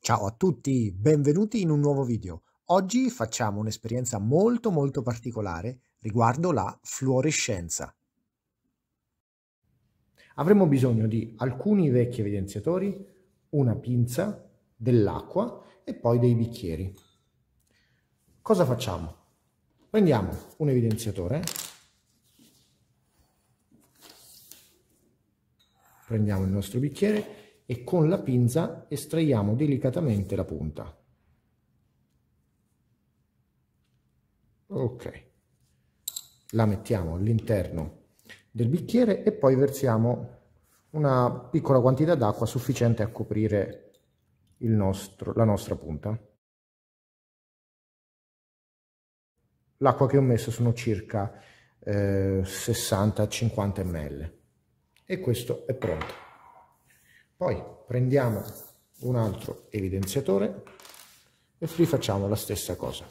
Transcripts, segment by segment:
Ciao a tutti, benvenuti in un nuovo video. Oggi facciamo un'esperienza molto particolare riguardo la fluorescenza. Avremo bisogno di alcuni vecchi evidenziatori, una pinza, dell'acqua e poi dei bicchieri. Cosa facciamo? Prendiamo un evidenziatore, prendiamo il nostro bicchiere e con la pinza estraiamo delicatamente la punta. Ok, la mettiamo all'interno del bicchiere e poi versiamo una piccola quantità d'acqua sufficiente a coprire la nostra punta. L'acqua che ho messo sono circa 60-50 ml e questo è pronto. Poi prendiamo un altro evidenziatore e rifacciamo la stessa cosa.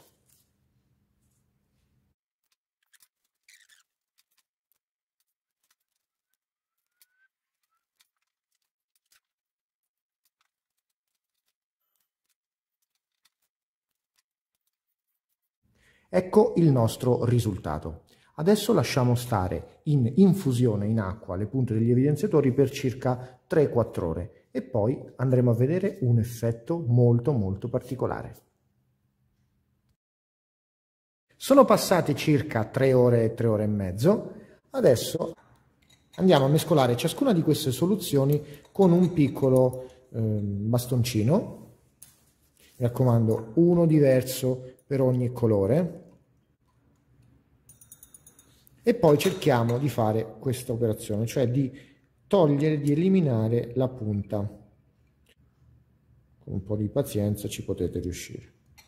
Ecco il nostro risultato. Adesso lasciamo stare in infusione in acqua le punte degli evidenziatori per circa 3-4 ore e poi andremo a vedere un effetto molto particolare. Sono passate circa 3 ore e mezzo. Adesso andiamo a mescolare ciascuna di queste soluzioni con un piccolo bastoncino. Mi raccomando, uno diverso per ogni colore. E poi cerchiamo di fare questa operazione, cioè di togliere, di eliminare la punta. Con un po' di pazienza ci potete riuscire.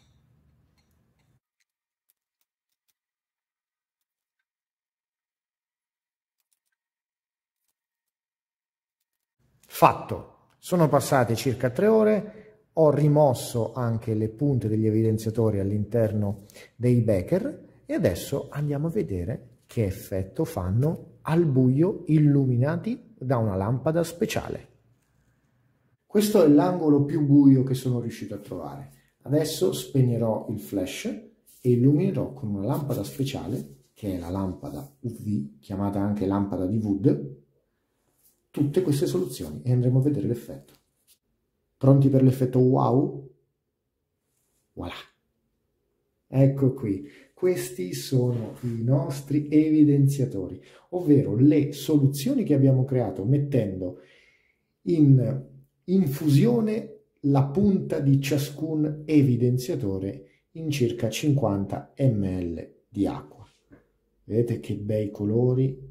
Fatto! Sono passate circa 3 ore, ho rimosso anche le punte degli evidenziatori all'interno dei becker e adesso andiamo a vedere che effetto fanno al buio illuminati da una lampada speciale. Questo è l'angolo più buio che sono riuscito a trovare. Adesso spegnerò il flash e illuminerò con una lampada speciale, che è la lampada UV, chiamata anche lampada di Wood, tutte queste soluzioni e andremo a vedere l'effetto. Pronti per l'effetto wow? Voilà! Ecco qui, questi sono i nostri evidenziatori, ovvero le soluzioni che abbiamo creato mettendo in infusione la punta di ciascun evidenziatore in circa 50 ml di acqua. Vedete che bei colori?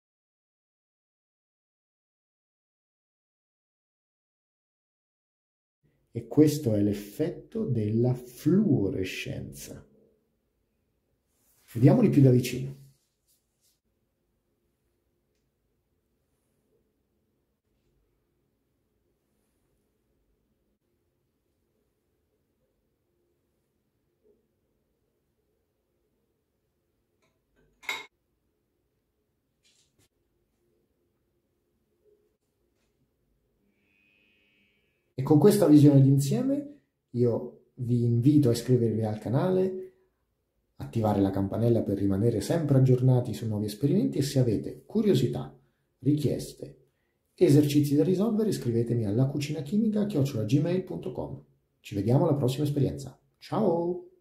E questo è l'effetto della fluorescenza. Vediamoli più da vicino. E con questa visione d'insieme io vi invito a iscrivervi al canale, attivare la campanella per rimanere sempre aggiornati su nuovi esperimenti e se avete curiosità, richieste, esercizi da risolvere iscrivetemi alla cucinachimica@gmail.com. Ci vediamo alla prossima esperienza. Ciao!